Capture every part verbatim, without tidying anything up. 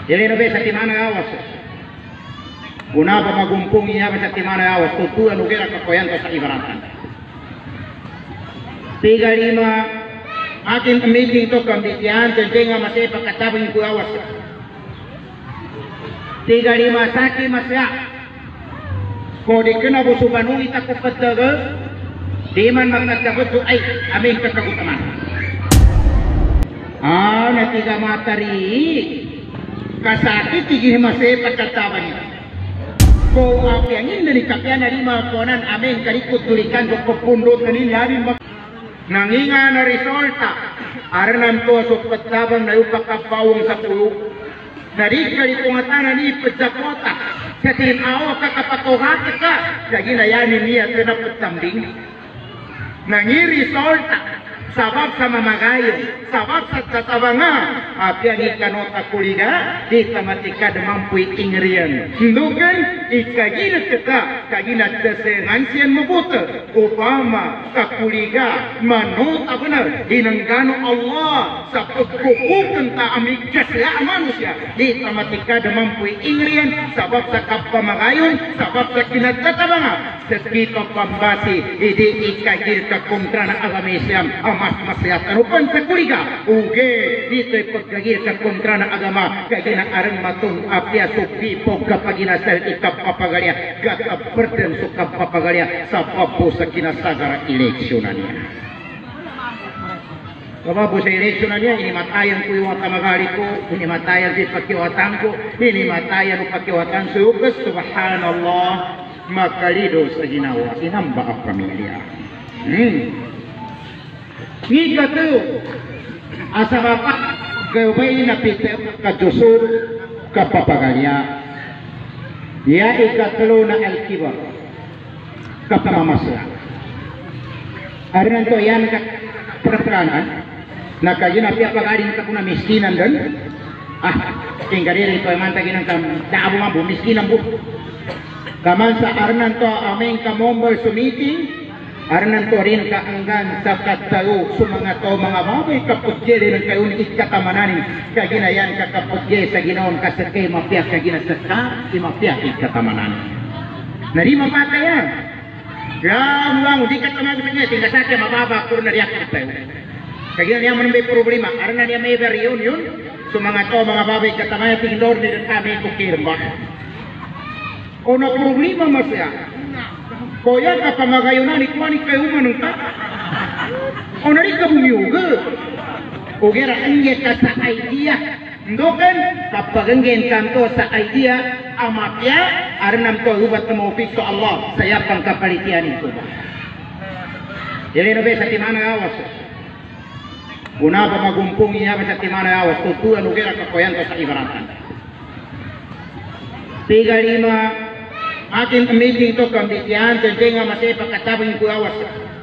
Jadi nabe sa timana awas. Guna pa magumpong iya sa timana awas. Tutuan ugera kakoyan sa ibaratan. Tiga lima akin meeting to kambitian tentenga masih pakatabing ku awas. Tiga lima saki masya. Kode kena busubanu ita kupataga. Diman magkakabot to ay aming kakagutaman. Ah, natiga matari. Kasakit tigih masih pagkataban niya. Kung apiangin na ni kakya na lima konan aming karikot tulikan kung kapundot na nilarin mag... Nanginga na resulta. Aranan to so pagkatabang na upakapawang sa pulo. Narikari kong atanan ni pagkakota. Sa tinawa kakapatuhati ka. Lagi na yanin niya ito na pagtambing. Nangi resulta. Sabab sa mamagayo, sabab sa tatabanga, apya ni kanota kuliga, di tamatika demampuy ingrian. Hindukan, ikagina kita, kagina tesengan siyan mabuta, upama kakuliga, manot benar, dinanggano Allah, sa pagkukukan ta amig kasya manusia, di tamatika demampuy ingrian, sabab sa kapamagayon, sabab sa kinatatabanga, sa kita pambasi, idi ikagir kakontra na agamisyam, mas masyat ano pan sa kuliga uge dito'y pagkagir ka kontra na agama kagina arang matong apya supi po kapag inasal ikapapagalya gataperden so kapapagalya sa papo sa kinasagara eleksyonan niya. Kapapo sa eleksyonan niya, inimatayan ko yung tamagali ko, inimatayan di pakiwatan ko, inimatayan o pakiwatan sa ugas, subhanallah, makalido sa ginawa, inamba ang pamilya. Hmm. Ngika to, asa bapak gaway na pitep kadusur kapapagalya. Ya ikatlo na alkibar kapamamasya. Arinan to yan ka perperanan na kayo na piyapagaling ka po na miskinan doon. Ah, tinggalin ito ay mantagin ng dabo nga po, miskinan po. Kaman sa arinan to aming kamomber sumiting. Aranan to rin kaanggan sa katayo sa mga to mga babay kaputye rin ang kayo ni ikatamanan kaginayan kakaputye sa ginaon kasakay mapyak kaginasaka si mapyak ikatamanan narima mata yan lang lang di katamanan niya tingasakay mababa kuro na riyak katayo kagina niya man may problema aranan niya may reunion sa mga to mga babay katamanan tingdor din kami kukirma o na problema masya Koya ka pamagayunan ikuan kayo manung ta. O nari ka bumiuga. O gera ingge ka sa idea. Ndokan kapagenggen kanto sa idea amapya aranam to hubat mo fikso Allah saya pang kapalitian itu. Jadi nabe sa timana awas. Guna pa magumpong iya sa timana awas tutuan o gera ka koyan to sa ibaratan. Tiga lima akin meeting to kambitian tentenga masih pakatabing ku awas.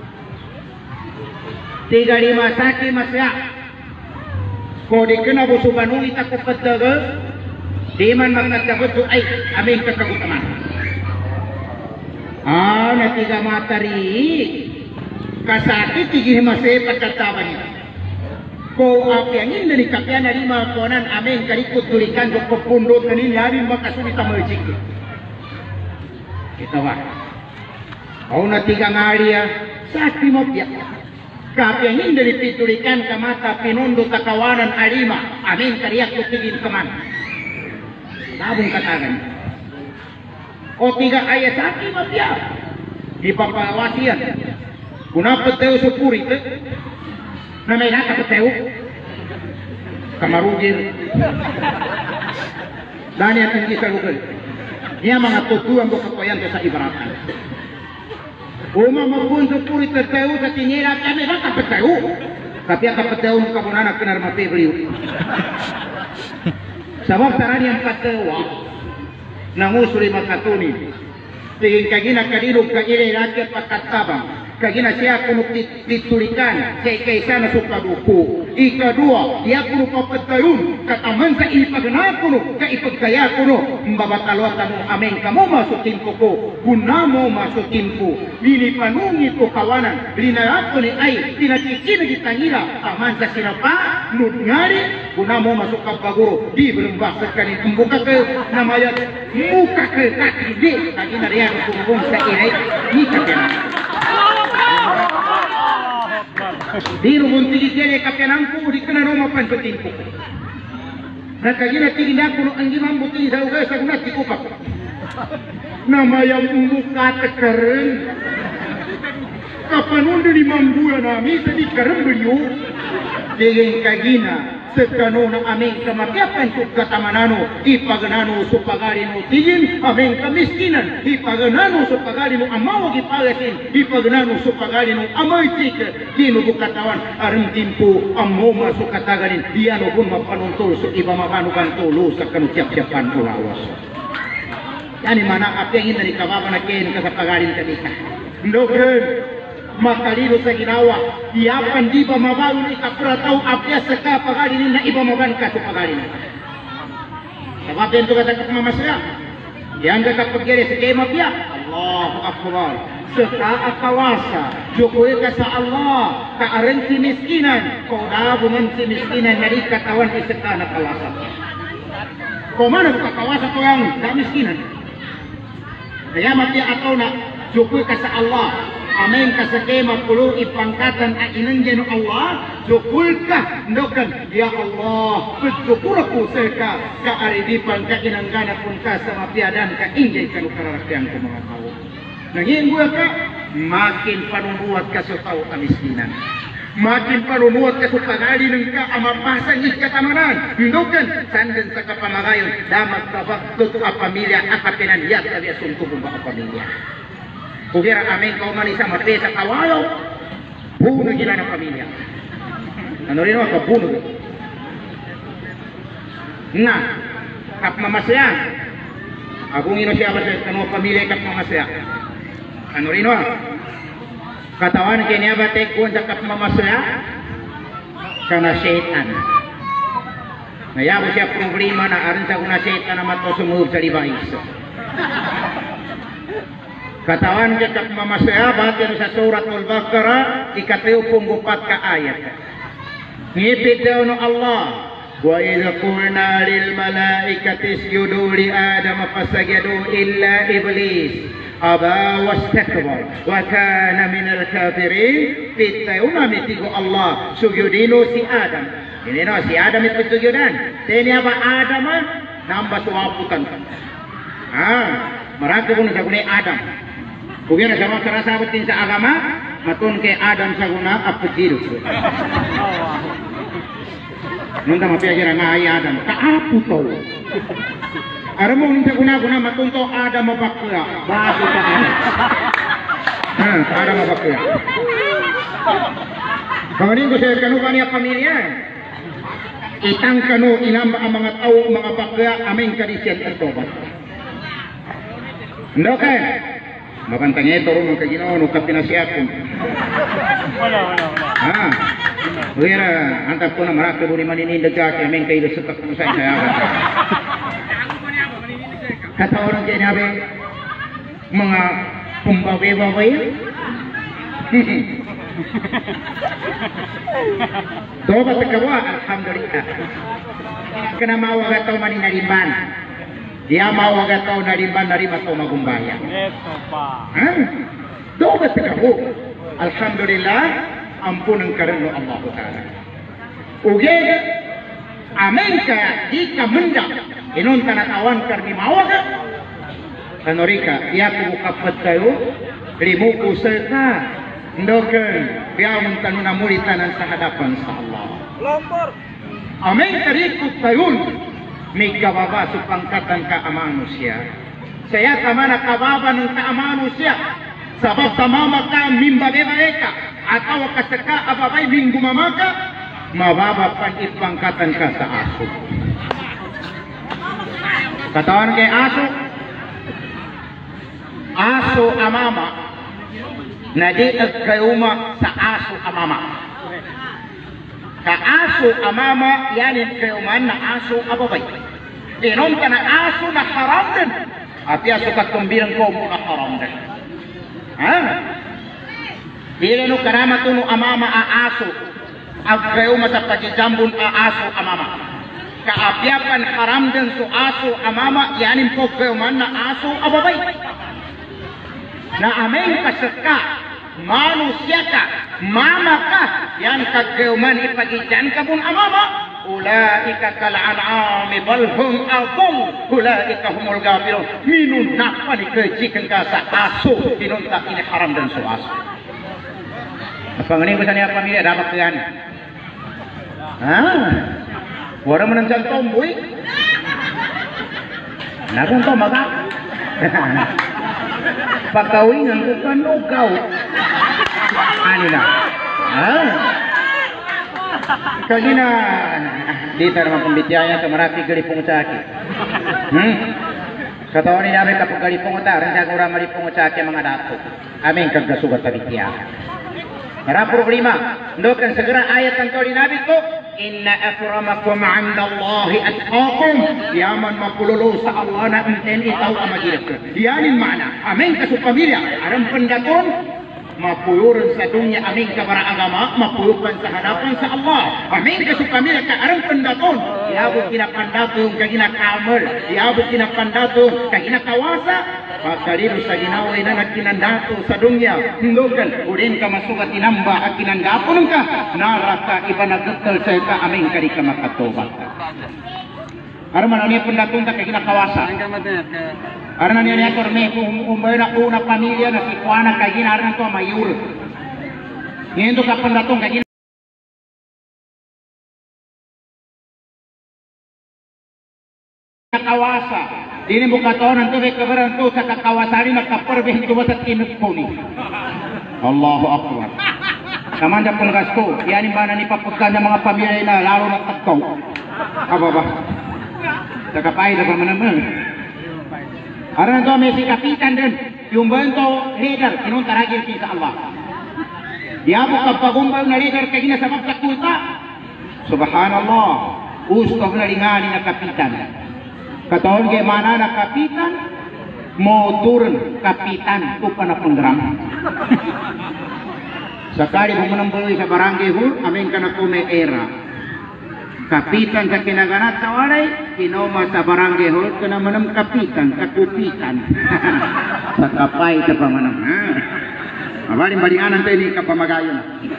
Tiga lima saki masya. Kode kena busubanu ita kupataga. Diman magkakabot to ay aming kakagutaman. Ah, natiga matari. Kasakit tigih masih pagkataban niya. Kung apiangin na ni kakya na lima konan aming karikot tulikan do kapundot na nilarin makasulit ang merjik. Kita wah, kau na tiga ngalia, sakti mopya. Kapiangin dari pitulikan ke mata pinondo takawanan alima, amin kariak kutigin keman. Tabung katakan. O tiga ayat sakti mopya. Di papawasian. Kunapa teu sepuri te? Namay naka peteu. Kamarugir. Dani akan kisah lugal. Niya mga tutuan ko kapayan sa ibaratan. Uma mapunso puri terteu sa tinira kami na kapeteu. Tapi ang kapeteu ng kabunan kinar mapibliw. Sabab sarani ang patewa nangusuri makatuni. Tingin kagina kadilog kagilay rakyat pagkatabang. kagina siya kuno titulikan kay kaysa na sukaduko. Ikadua, dia kuno papatayun kataman sa ipagana kuno ka ipagkaya kuno mbabatalwatan mo amen kamo masukin ko ko kunamo masukin ko lini panungi ko kawanan linarako ni ay tinatikin gitangila taman sa sinapa nudngari kunamo masuk kapaguro di belum bakit kanin membuka ke namanya muka ke kaki di kagina riya kuno sa inay ni kakena di rumun tigi jele kapenangku di kena noma panpetingku na kagina tigi na kuno anggi mambuti sa uga sa kunat tikupak nama yang membuka tekeren kapanon di mambuya nami sedi keren beliau dengan kagina sekano na aming kamakiapan su katamanano ipaganano su pagarino tigin aming kamiskinan ipaganano su pagarino amaw gipagasin ipaganano su pagarino amay tika dino bukatawan aram timpo ammo masuk katagarin diano pun mapanuntol su iba makanukan tulo sa kanutyap-tyapan ulawas yani mana apa yang dari kababa na kain ka sa pagarin kanisa ndogen makalino sa ginawa iapan di ba mabalon ikapura tau apya sa kapagarin na iba maban ka sa pagarin sabab yan to ka sa kapamamasya yan ka kapagkiri sa kay mapya Allahu Akbar sa kaakawasa jokoy ka sa Allah kaaren si miskinan kau dabungan si miskinan nari katawan isa ka na kawasa kau mana kakawasa to yang ka miskinan kaya mapya atau na jokoy ka sa Allah amin kasakema puluh ipangkatan ainan jenu Allah syukurkah ndokan ya Allah bersyukur aku seka ka aridipan ka inanggana pun ka sama piadan ka injay kanu kararakyang ko mga tao nanging gue ka makin panumbuat ka sa tao kamiskinan makin panumbuat ka sa pagali ng ka amapasang ikatamanan ndokan sandan sa kapamagayon damag kabak tutu a pamilya akapinan yak tabi asunto bumba a pamilya Kugira amin kau manisa mapesa kawalo bunuh gila na pamilya ano rin ako bunuh na kap mamasya akong ino siya ba sa kanu pamilya kap mamasya ano rin ako katawan kanya ba tekun sa kap mamasya kana syaitan nayabo siya problema na arin sa kuna syaitan na mato sumurub sa libais katawan kita mamasya batin sa surat Al-Baqarah ikatiyo punggupat ka ayat ngipit daw no Allah wa idh qulna lil malaikati isjudu li adam fasajadu illa iblis aba wastakbar wa kana minal kafirin pitayuna mitigo Allah sujudino si Adam ini no si Adam itu sujudan teni apa Adam nambah suaputan ah meraka pun sagune Adam Kugira sama kerasabatin sa agama, matun kay Adam sa guna apetido. Nunda mapiagira nga ay Adam, kaapu to. Aram mo nung sa guna guna matun to Adam mabakya. Bago ka Adam. Ha, Adam mabakya. Kawanin ko sa kanu kaniya pamilya. Itang kanu ilang mga tao mga bakya aming kadisyan at tobat. Ndoke. Mapantang ito rin mga kaginawa nung kapinasiyapon. Wala, wala, wala. Ah, huwira, antap ko na marami ko rin maninindag ka, kaya kayo sutak ko sa isayagan. Katawaran dyan nabi, mga pumbawe-bawe. Doba sa kawa, alhamdulillah. Kanamawa ka ito maninaliman. Dia mau agak tahu dari mana dari atau magumbaya. Doa bertemu. Alhamdulillah, ampun karena Allah Taala. Uge, amin kaya jika mendak, inon tanah awan karena mau agak. Anorika, dia buka petayu, rimuku serta, ndoken, dia mentanu namuri tanan sahadapan sa Allah. Lompor. Amin kariku tayun. May kababa sa pangkatan ka manusia. Saya tamana kababa ng ka manusia. Sabab tamama ka mimbabe ka atau kasaka ababay minggu mamaka mababa pan ipangkatan ka sa aso. Katawan kay aso. Aso amama. Nadi agkayuma sa aso amama. Ka aso amama yanin kayuman na aso ababay. Inom ka na aso na haram din. At aso katumbilang ko mo na haram din. Ha? Dili no karama tuno amama a aso. Agkayuma sa pagijambon a aso amama. Kaapyapan haram din so aso amama yanin po kayuman na aso ababay. Na aming kasaka, manusia ka, mama ka, yan kagkayuman ipagidyan ka bun amama, ulaika kal'an'ami balhum adall, ulaika humul gafilun, minunakpan ikajikan ka sa aso, pinunta ini haram dan so aso. Panganing ko sa niya pamilya, dapat ka yan. Ah, wala mo nang siyang tomboy. Nakong to, maga. Pagkawingan ko ka nugaw. Ano na? Ah? Kagina, dito naman pambityayan sa marati galipong sa akin. Hmm? Katawan ni namin kapag galipong ta, rin sa kura malipong sa akin mga dato. Aming kagkasugat na bityayan. Marang problema. Ndokan segera ayat ang tawin nabi ko, inna akramakum 'inda Allahi atqakum. Yaman mapululu sa Allah na inten itaw ang magilap. Yanin mana. Amin ka sa pamilya. Aram pendaton mapuyuran sa dunya amin ka para agama, mapuyuran sa hadapan sa Allah. Amin ka sa pamilya ka aram pendaton. Iabot kinapandaton ka ginakamal. Iabot kinapandaton ka ginakawasa. Pagkalido sa ginaway na nagkinandato sa dunya, hindugan, udin ka masugat inamba at kinandapon ka, naraka iba nagdatal sa ka, aming kari ka makatobat. Araman niya pundatong ka kinakawasa. Araman niya niya korme, kung umay na una pamilya na si Juana kagin, araman to mayur. Ngayon ka pundatong kagin. Kakawasa. Dini buka taon nanti kabaran tu sa kakawasari nakaperbeh itu sa kinukuni. Allahu Akbar. Kamanda penggasto, yani mana ni papukan ng mga pamilya na lalo na tagkaw. Aba ba? Takapay na ba manaman? Aran to may si kapitan din, yung bento leader, inunta ragil sa Allah. Dia buka pagumbal na leader kagina sa pagkakulta. Subhanallah. Ustaw na ringani na kapitan. Kataon kay mana na kapitan, mo turun kapitan ko pa na panggram. Sakali mo nang buloy sa barangay hul, amin ka na po may era. Kapitan sa kinaganat sa walay, kinoma sa barangay hul, ka naman ang kapitan, kakupitan. Sa kapay sa pamanang. Mabaling balinganan tayo ni kapamagayon.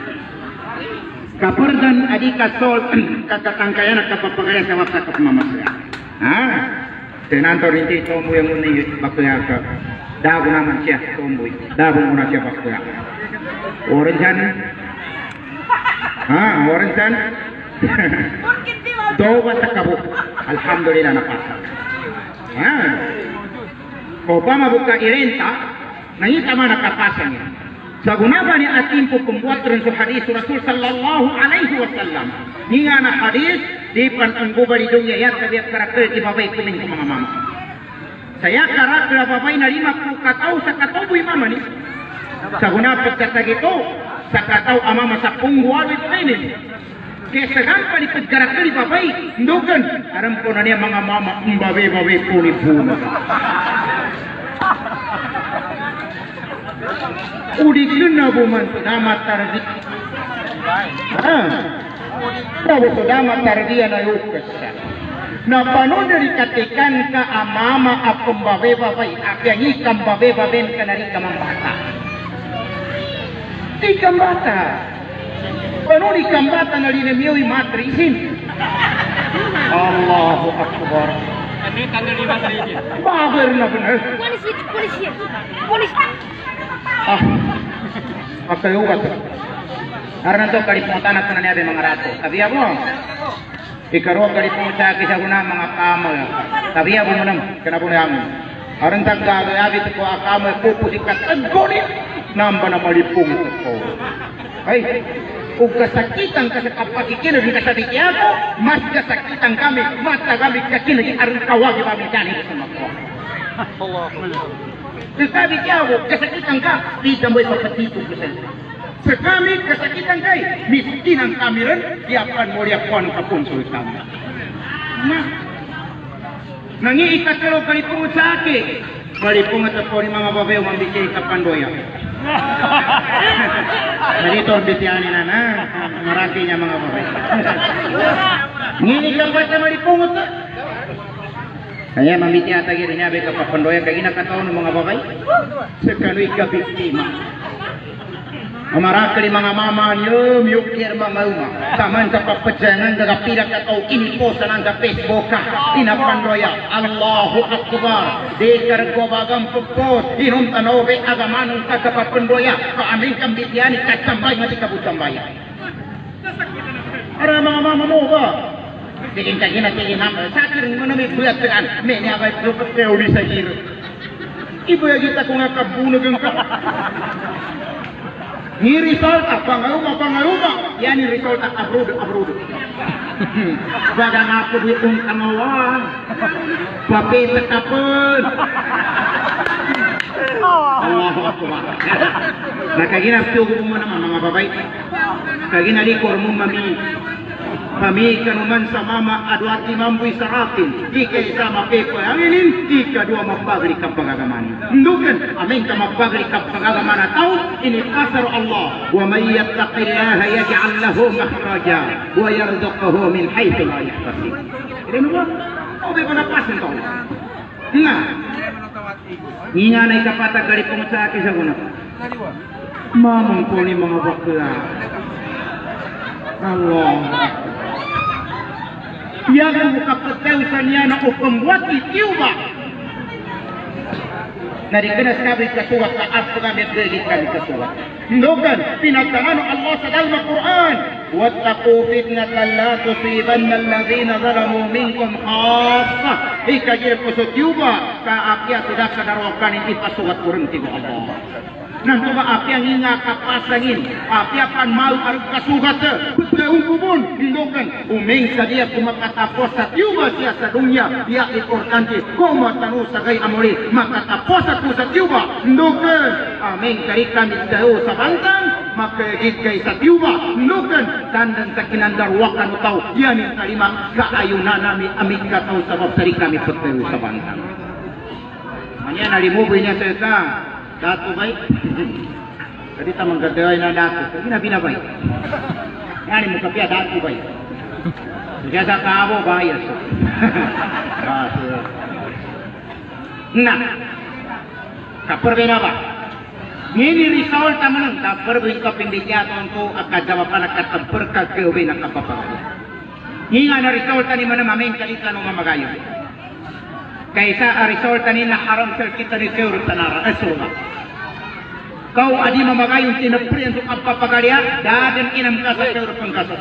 Kaperdan adika sol, kakatangkayan at kapapagaya sa wapsa kapamamasaya. Ah, tenanto rinti tomboy yang muni bakya ka. Dago naman siya tomboy. Dago muna siya bakya. Oranjan. Ha, oranjan. Doba sa kabuk. Alhamdulillah napasa. Ha. Ko pa mabuka irenta, nangita man nakapasa niya. Sa gunaba ni atin po pembuat rin sa hadis Rasul sallallahu alaihi wasallam. Ninga na hadis di pan ang gubali dunya yan kabiyak karakter ibabay kuning mga mama. Saya karakter babay na lima po kataw sa katuboy mama ni. Sa gunapag katagito sa kataw amama sa pungguawit ini. Kaya sa gampa ni karakter ibabay ndugan. Aram po na niya mga mama umbabe-babe puni-puni. Udik na buman damat tardi. Ah. Tahu damat tardi na yukas. Na panon dari katikan ka amama apong babe-babay apyang ikam babe-baben ka nari kamang bata. Ikam bata. Panon ikam bata na linemiyo'y matrisin. Allahu Akbar. Baher na benar. Polisi, polisi, polisi. Ah, apa yugat? Karena to kali pengutanan ko na niya mga rato. Sabi ako, ikaro kali pengutaki sa guna mga kamal. Sabi ako mo nam, kenapa niya mo? Aron taggago yabi ko akamal pupusikat agoni namba na malipong ko. Ay, ug kasakitan ka sa kapakikino di kasabi ako, mas kasakitan kami, mas kami kakino di aron kawagi kami dani sa mga. Allah. Sekali jauh kesakitan ka, tidak boleh papatitu kesan. Sekali kesakitan kay, miskin ang kamiran, diapan mo liapan kapunsul kami. Nah, nangi ikatalo kalipong sa aki, kalipong at ako ni mga babae mambikay kapandoya. Narito ang bitiyanin na na, marati niya mga babae. Ngini ka ba sa malipong ito? Kaya mamiti ata gini niya, beka papandoya, kaya ginakataon ng mga babae. Sekano'y kabiktima. Amarakali mga mama niyo, miyukir mga uma. Taman sa papadyangan, nagapira ka tao, iniposan ang sa Facebook ka. Inapandoya, Allahu Akbar. Di karagwabagang pagpos, inuntanobe, agamanong kagapapandoya. Kaaming kambitiyan, ikatambay, mati kabutambay. Ara mga mama mo ba? Tingin ka gina, tingin naman. Sa akin mo na may buyat ka, may niyabay lupat kayo ulit sa hiro. Iba kita ko nga kabunag ang ka. Ni resulta, pangauma, pangauma. Yan ni resulta, abroad, abroad. Baga nga po ditong tangawan. Papita ka po. Allahu Akbar. Nakaginapto ko mo naman mga babay. Kaginalikor mo mami. Kami kanuman sa mama adwati mambuy sa atin. Di kayo sa mapepo anginin, di ka dua mapagli ka pagagaman. Ndugan, amin ka mapagli ka pagagaman na tao, inipasar Allah. Wa may yattaqillaha yaj'al lahu makhraja wa yarzuqhu min haythu la yahtasib. Ini ba? O ba napasin to? Nga. Inganay kapatag gali pumasa sa guna. Mamang ko ni mga bakla. Allah. Yang kapatausan niya na upambuat itiuba. Narikenas kami kasuwat na apo kami at galit kami kasuwat. Ndogan, pinagtangan Allah sa dalam Quran. وَاتَّقُوا فِتْنَةً لَا تُصِيبَنَّ الَّذِينَ ظَلَمُوا مِنكُمْ خَاصَّةً. Ikajir po sa tiuba, kaapya tidak kadarokan ini pasuwat kurang tiba Allah. Nanti ba api ang inga kapasangin, api akan mau arug kasugat sa umubon, hindokan, umeng sa dia kumakatapos sa tiuba siya sa dunya, dia importante, koma tanu sa gay amori, makatapos ako sa tiuba, hindokan, ameng kari kami dayo sa bantang, makagit kay sa tiuba, hindokan, tandan sa kinandarwakan o tao, yan yung kalimang kaayunan namin, amig kataw sa babsari kami pagtayo sa bantang. Manya nalimuboy niya sa ita, dato bay, jadi tamang gadaway na dato, kasi na binabay. Yan mo kapya dato bay. Kaya sa kaabo bayas. Nah, kapurbe na ba? Ngini result taman kapurbe ka pindikya tonto akadama pa nakatapur ka keubi nakapapagay. Hinga na result ni mana mamen kalita no mamagayo. Kaysa a result ni na haram sir kita ni seur tanara asurga. Kau adi mamagayon tinapri untuk apapagalia dadan inam ka sa seur pangkasa.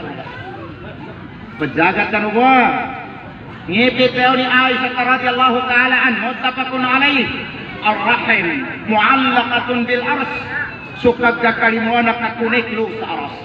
Penjaga tanwa. Ngipit ni Aisyah radhiyallahu taala an muttafaqun alaih. Ar-rahim mu'allaqatun bil ars. Sukag kakalimuan nakakunik lu sa aras.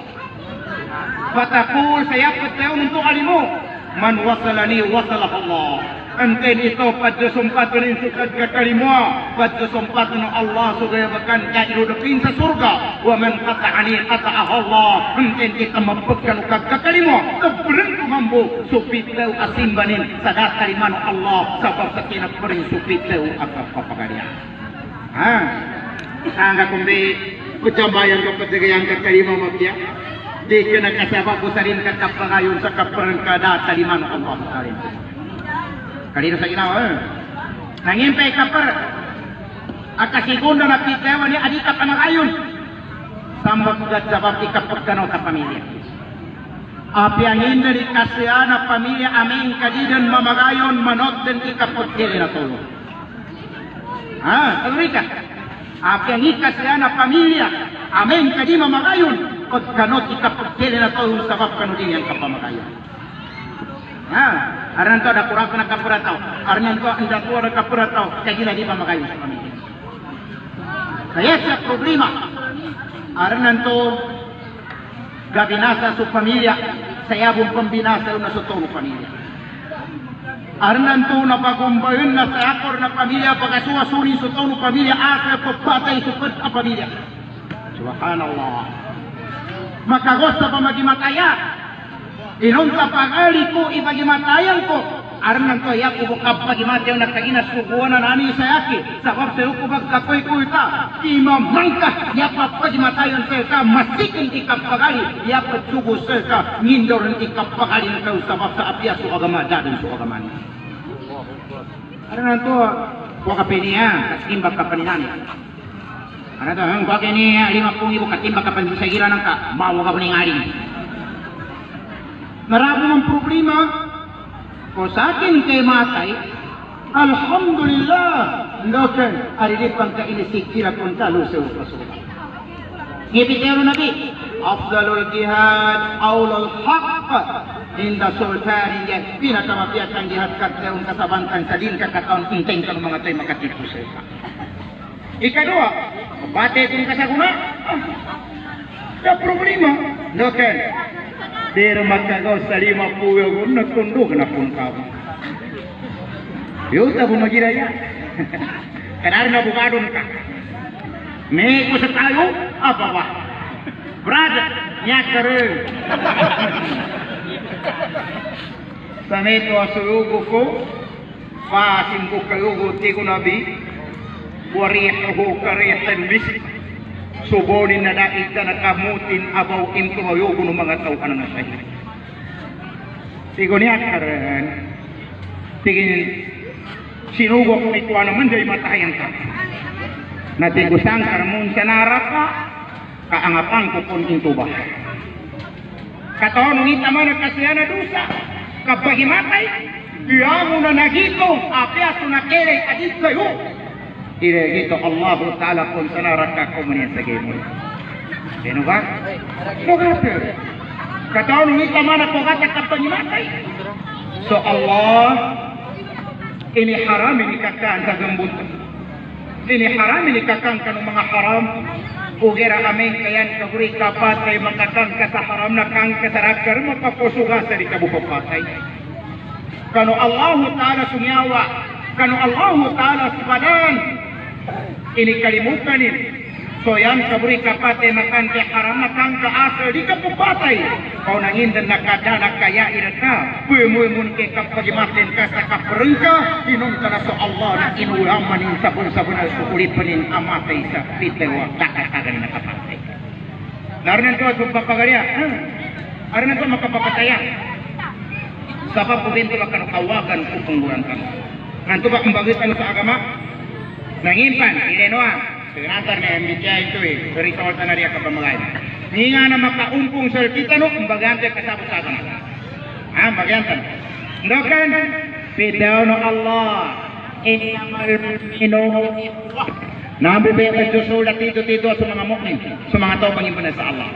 Fatakul saya petaw untuk alimu. Man wasalani wasalah Allah. Anten itu pada sumpatan yang suka kakalimua, pada sumpatan Allah sudah bahkan jadilu depin sa surga. Wa man qata'ani qata'a Allah. Anten kita mempekkan kakalimua, kebereng mampu supiteu asimbanin sadat kaliman Allah sabab sakina bereng supiteu akap papagaria. Ha. Sangga kumbi kecambayan kepada yang kakalimua mafia. Di kena kasabab kusarin kakapagayon sa kapereng kada kaliman Allah sarin. Kalino sa ginawa eh. Nangimpay ka par. At kasigunda na pitewa ni adita ka magayon. Sambag gat sabab ikapagkanaw sa pamilya. Api ang hindi kasya na pamilya aming kadidan mamagayon manot din ikapagkili na tulong. Ha? Talurin ka. Api ang ikasya na pamilya aming kadi mamagayon pagkanot ikapagkili na tulong sabab kanudin yang kapamagayon. Ha, aran to ada kurang kena kapura tau. Aran to anda tu ada kapura tau. Jadi lagi pamagayon sa pamilya. Kaya sa problema. Aran to gabinasa sa pamilya, saya bung pembinasa na sa tono pamilya. Arnan to na pagumbayon na sa akor na pamilya pagkasuwa suri sa tono pamilya asa pagpatay supad a pamilya. Subhanallah. Makagos sa pamagimataya. Inong kapangali ko ipagimatayan ko. Arnan to ya ko bukab pagimatayan na kaginas sukuan na nani sa yaki. Sabab sa ko bagkakoy ko ita. Imamangka ya pagimatayan sa ita. Masikin ikapagali. Ya pagsugo sa ita. Ngindoran ikapagali na kayo sabab sa apya su agama dadang su agama ni. Arnan to ko kapiniya kasimbag kapanihan. Arnan to ang ko kiniya lima pung ibu kasimbag kapan sa gira nang ka mawa ka paningali. Marami ng problema. Kung sa akin kay matay, alhamdulillah, lokan, arilipang ka inisik sila kung talo sa upasukan. Ngipitero nabi, afdalul jihad, awlul haqq, inda sultan, yan, pinakamapiat ang jihad katleong kasabantan sa din kakataon, inteng ka ng mga tayo makatipu sa isa. Ikadua, bate kung kasaguna, ah, sa problema, lokan, pero magkagaw sa lima puyo kung nagtundog na kung kamu. Yuta po magiraya. Kanari na bukadon ka. May ko sa tayo, apa ba? Brother, niya ka rin. Sa neto asuyugo ko, pasin ko kayugo, di ko nabi, wariyah ko kariyatan bisik. Subonin na dahil na nakamutin abaw im kumayugo ng mga tao na nasa iyo. Sigo niya karan, tigin sinugo ko ito naman dahil matayan ka. Natigusang karamun sa naraka, kaangapang ko kung intuba. Kataon ng itama na kasiya na dusa, kapag himatay, diya mo na nagito, apyaso na kere adit kayo. Ire gitu Allah Taala pun sanaraka komunian sagemo. Ano ba? Pogate. Kataon ni tamana pogate kapag matay. So Allah ini haram ini kakan sa gambut. Ini haram ini kakan kanong mga haram. Ugera amin kayan kahuri kapat kay makakang ka sa haram na kang kasarakar mapapusuga sa di kabupapatay. Kano Allah Taala sumyawa, kano Allah Taala subadan. Ini kalimutan ini. So yan kaburi kapate makan ke haram makan ke asal di kapupatay. Kau nangindan nakadana kaya irata. Puy-muy-mun ke kapagimatin ka sa kaperengka. Inong ka na so Allah na inulaman yung sabon-sabon na suulipanin amatay sa pitewa kakatagan na kapatay. Narinan ko at magpapagalya. Narinan ko makapapataya. Sabab ko din ko lang kawagan kung pangguran ka. Nanto ba kung bagay sa agama? Nangimpan, ilenoa, senatar na ambitya ito eh, beritolta na riya kapamagay. Hindi nga na makaumpong sa kita no, bagante kasabot sa akin. Ha, bagante. Ndokan, pidaw no Allah, inuho, nabibigay ka susulat dito-dito sa mga mukmin, sa mga tao pangimpan sa Allah.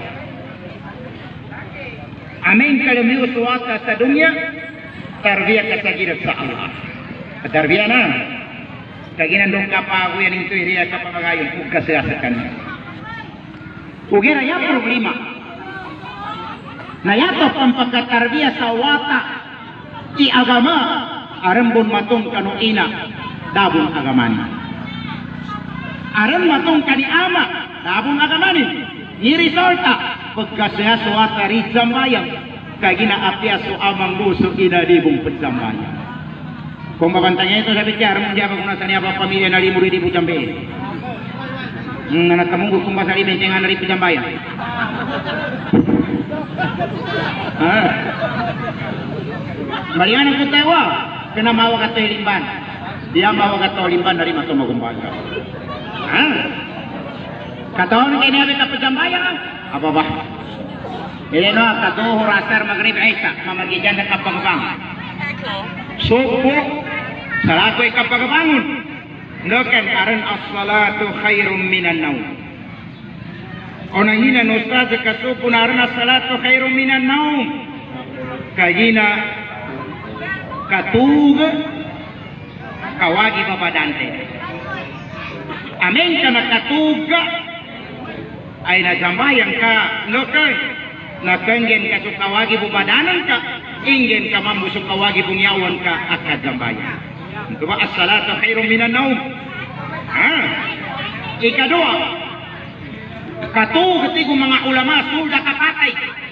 Amin kalumiyo suwata sa dunya, tarbiyah ka sa girap sa Allah. Tarbiyah na. Kaginan dong kapago yan ito iriya sa pamagayon kung kasasakan. Ugera yung problema. Na yato ang pagkatarbiya sa wata ti agama arambon matong kanu ina dabong agamani. Aram matong kani ama dabong agamani. Ni resulta pagkasaya sa wata rizambayang kagina apya so amang buso ina dibong pagsambayang. Kung babantanya itu sabi siya, aram siya kung nasa niya pa pamilya na limuri di Pujambe. Hmm, nanak kamunggo kung basali bentengan na rin Pujambaya. Ah. Mariana ko tawa, kena mawa ka tayo limban. Dia mawa ka tayo limban dari mato magumbaga. Ah. Kataon kay niya ka Pujambaya. Apa ba? Ileno katuho rasar magrib Isa, mamagijan na kapangpang. Subuh salakoy kapag bangun nokan aran as-salatu khairum minan naum. Onangina no ustaz kasupo na aran as-salatu khairum minan naum. Kagina katug kawagi babadante. Amen ka nakatug ay najambayang ka nokan nakanggen ka kawagi babadanan ka ingin ka mambusok ka wagi bungyawan ka akad gambayan. Ito ba as-salatu khairum minan naum. Ah. Ikadua, katu ketigo mga ulama sulda kapatay.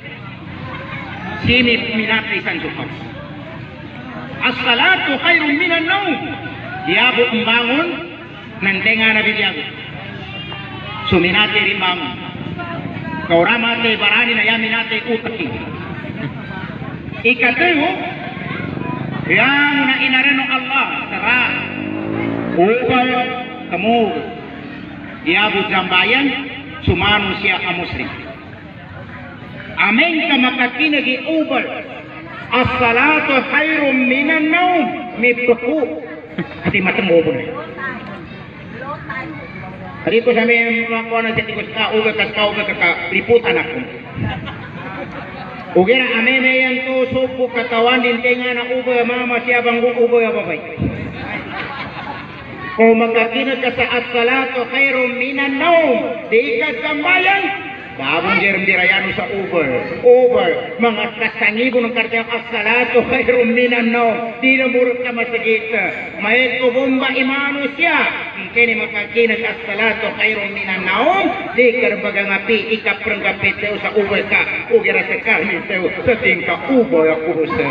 Sini minatay san sukaw. As-salatu khairum minan naum. Diabo membangun nantenga na bidiago. Suminati rin bangun. Kauramate barani na yaminate utaki. Ikatuyo, yang na inareno Allah serah upal kamu diabu jambayan sumanu siya ka muslim. Amin ka makakinagi ubal as-salatu khairum minan naum mipuku hati matemo pun. Hari ko sa may mga kuha ng jati ko sa uga kas kauga ka liputan ako. Ugera ame meyan to supo katawan din tenga na uba mama siya bang uba ya babay. Kung magkakinag ka sa as-salatu khairum minan naum di ka sambayan babong jerum dirayano sa Uber Uber mga kasangibo ng kartang as-salatu khairum minan naum di na murot ka masigit mahit ko bomba imano siya kini makakinag as-salatu khairum minan naum di karbaga ngapi ikaprang kapit sa Uber ka ugera sa kami sa tingka Uber ako sa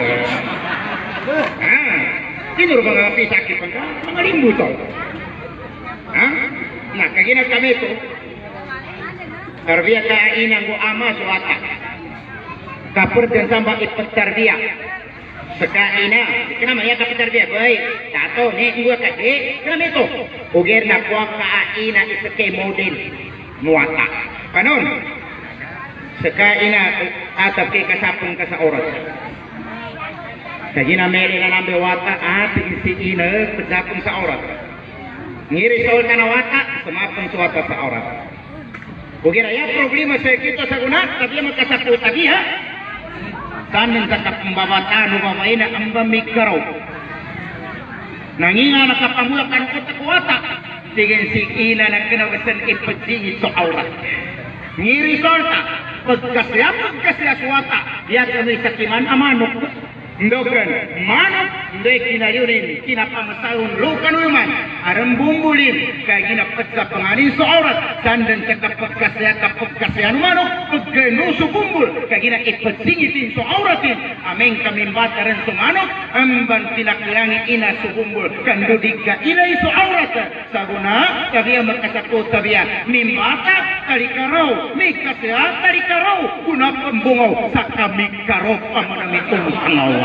ah tinuro mga ngapi sakit pang ka mga limbuto ah nah kaginag kami ito tarbiyah kainan go ama suata kapur dan samba ikut tarbiyah sekaina kenapa ya kapur tarbiyah baik tato ni gua kade kenapa itu uger na kuah kaina isake model muata kanon sekaina atap ke kasapun ka sa oras kajina meli na lambe wata at isi ina kasapun sa oras ngiri sol kana wata semapun suata sa oras. Kukira ya problema saya kita sa guna tapi makasapu tadi ha tanin sa kapambabatan ubabaina ang bamikaraw nanginga nakapamula kan kuwata sige si ina na kinawasan ipagdingit sa aurat ngiri sorta pagkasya pagkasya suwata ya kami sakiman amanok ndokan manok ndai kinayunin kinapamasahun lukan uman aram bumbulin kaya ginapat sa panganin sa aurat sandan sa kapagkasya kapagkasya manok pagkano sa bumbul kaya ginaipasingitin sa auratin ameng kamimbataran sa manok amban tinaklangi ina sa bumbul kandudig ka inay sa aurat sa guna tabiya makasakot tabiya mimbata tarikaraw may kasya tarikaraw kuna pambungaw sa kamikaraw pamanamitong angawa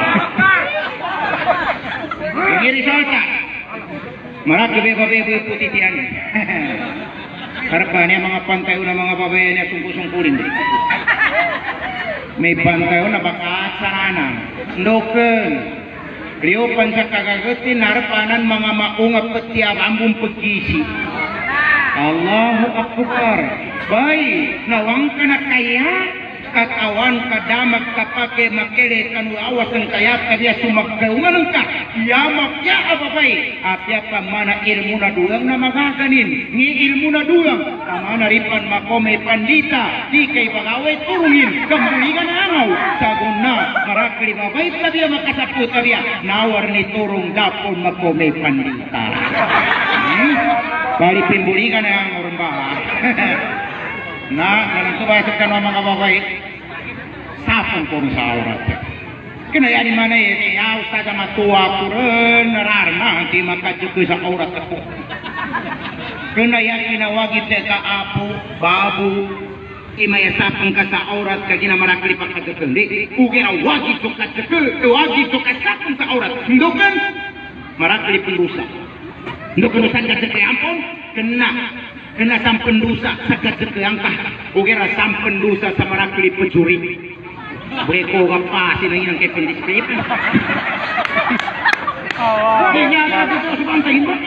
Giri solta. Marak bebe-bebe putih tiang. Harapannya mga pantayo na mga babae na sungku-sungkulin din. May pantayo na baka sarana. Ndoken. Rio pansa kagagutin harapanan mga maungap petiap ambung pegisi. Allahu Akbar. Baik, nawang ka na kaya katawan kadamag kapake makere kanu awasan kaya kaya sumagkaungan ka yamak ya ababay apya pamana ilmu na dulang na magaganin ni ilmu na dulang pamana ripan makome pandita di kay bagaway turungin kambulingan angaw sagun na marakli babay tabiya makasapu tabiya nawar ni turung dapon makome pandita hmm? Bali pimbulingan ang urumbaha nah dalam subaskan mga babay sapong pun sa aurat kena ya di mana ini ya ustaz sama tua puren rarna di makajuk sa aurat aku kena ya kinawagit ka apo babu imaya sapong ka sa aurat ka gina marakli pagkagakendi ugera wagit ka kajeke wagit ka sapong sa aurat ndokan marakli pendosa ndokan usan kajeke ampun kena kena sampen dosa sakat sekangkah ugera sampen dosa sa marakli pecuri beko gapasin ang inang kepin display kaya ka dito sa bantayin mo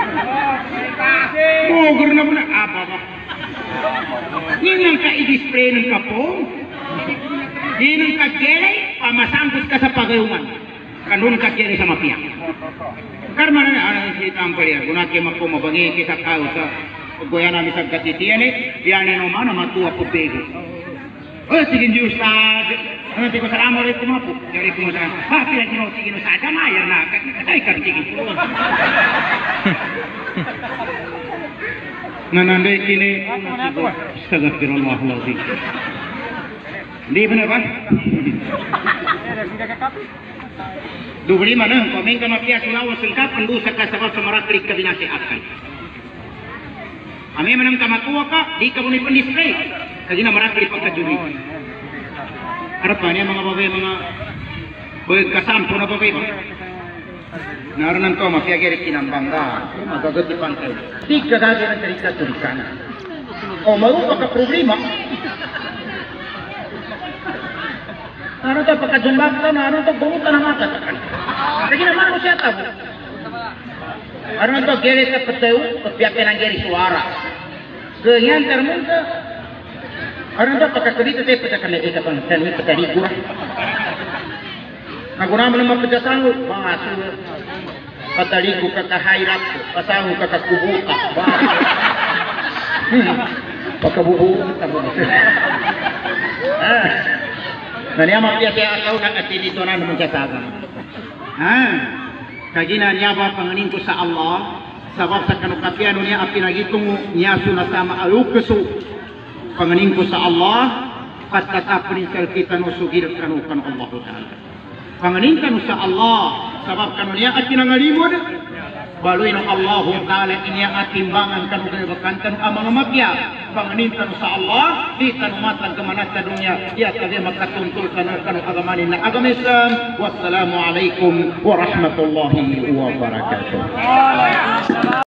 uger na muna apa ba inang ka i-display ng kapong inang ka kere pamasangkot ka sa pagayungan kanun ka kere sa mapiyak karma na ano si tampal yan kung natin makumabangi kisa kao sa goya namin sa katitiyan eh yan ino man matua po pego Oh, sige di Ustaz. Nanti ko assalamualaikum apa? Waalaikumsalam. Bakit lagi no sige Ustaz? Mayar na. Katay ka sige. Nananday kini. Astagfirullahaladzim. Di benar kan? Dua lima nah, komen ka mapia sulawas lengkap pendu saka sabab samaraklik kabinasiatan. Ame menang kamatua ka di kabuni pendisplay. Kagina maraklik pagkajuri. Harapannya mga babae mga berkasampo na babae ba? Naroon to mapia geri kinambangga. Magagat di pangkay. Di kagagi ng cerita tulisan. O marupa ka problema. Ano to pagkajumbak to, ano to bungutan ng mata. Lagi naman mo siya tabo. Ano to gere sa patayo, pagpiyakin ang gere suara. Ganyan termun ka. Ano to pagkakadito tayo pagkakalay ka pang tanwi pataligo. Naguna mo naman pagkasango, mga aso. Pataligo ka kahairap, pasango ka kakubuka. Pagkabubuka, tabubuka. Ah. Nanya mapia kaya akaw na at dito na naman siya sabi. Ha? Kagina niya ba panganin ko sa Allah? Sabab sa kanukapiano niya at pinagitong niya sunasama alukaso. Panganin ko sa Allah, patatapunin sa kita no sugil kanu kanu Allah Ta'ala. Panganin kanu sa Allah, sabab kanu niya at pinangalimod. Baluy ng Allah Ta'ala inya at timbangan kanu gayabakan kanu ang mga mapya. Panganin kanu sa Allah, di kanu matang kemanas sa dunya. Ya kaya makatuntol kanu kanu agamanin na agama Islam. Wassalamualaikum warahmatullahi wabarakatuh.